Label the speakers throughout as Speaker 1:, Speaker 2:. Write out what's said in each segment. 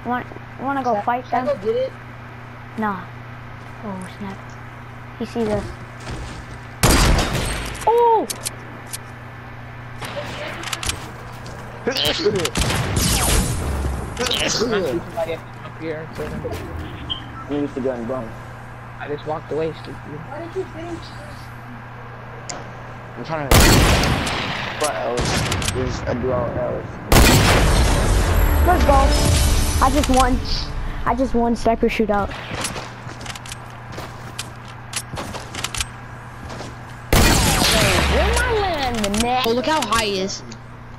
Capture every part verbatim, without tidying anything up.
Speaker 1: Want want to go fight them?
Speaker 2: Should I go get it?
Speaker 1: Nah. Oh snap! He sees us. Oh!
Speaker 2: Up here, so
Speaker 3: Use the gun, bum.
Speaker 2: I just walked away, stupid.
Speaker 4: Why did you finish?
Speaker 3: I'm trying to. What else? There's a duo else.
Speaker 1: Let's go. I just won. I just won sniper shootout.
Speaker 4: Oh, look how high he is.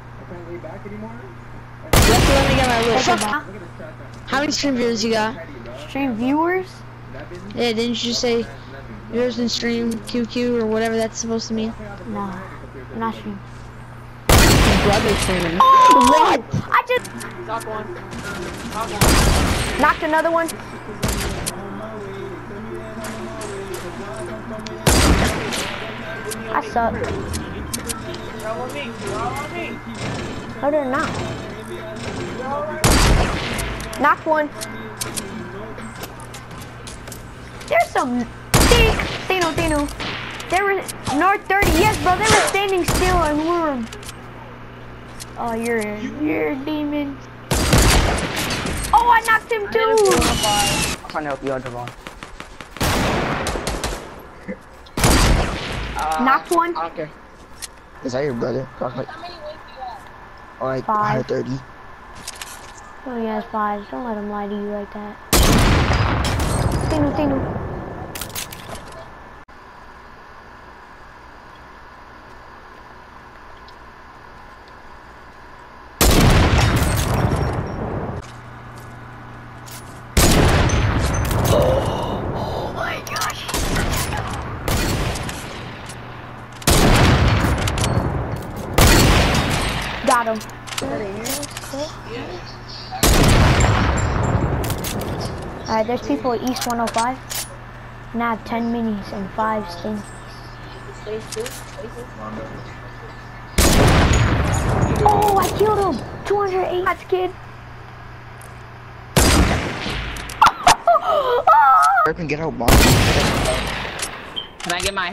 Speaker 1: Let's let me get my list.
Speaker 4: How many stream viewers you got?
Speaker 1: Stream viewers?
Speaker 4: Yeah, didn't you just say viewers in stream Q Q or whatever that's supposed to mean?
Speaker 1: No, I'm not streaming.
Speaker 4: Brother streaming.
Speaker 1: What? I just
Speaker 2: Knock one. Knock one.
Speaker 1: knocked another one. I suck.
Speaker 2: Throw on me. Throw on me.
Speaker 1: No, they're not. Knocked one. There's some. Tino, Tino. They were north thirty. Yes, bro. They were standing still and we were. Oh, you're you're a demon. Oh, I knocked him too.
Speaker 3: I'm trying to help you out, Devon.
Speaker 2: Uh,
Speaker 1: Knocked one.
Speaker 2: I don't care.
Speaker 3: Is that your brother? Like, or like
Speaker 1: Five.
Speaker 3: one thirty.
Speaker 1: Oh, he has five. Don't let him lie to you like that. Tino, Tino. Oh my gosh. Got him. Alright, there's people at East one oh five. And I have ten minis and five stinkies. Oh, I killed him! two hundred eight. That's kid.
Speaker 3: Can get out, bomb.
Speaker 2: Can I get my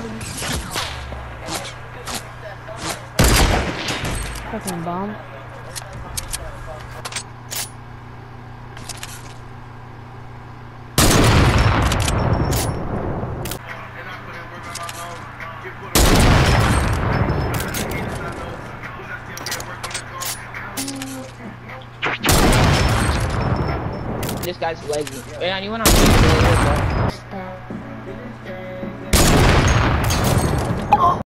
Speaker 1: Fucking bomb.
Speaker 2: This guy's lazy. Man, you went on.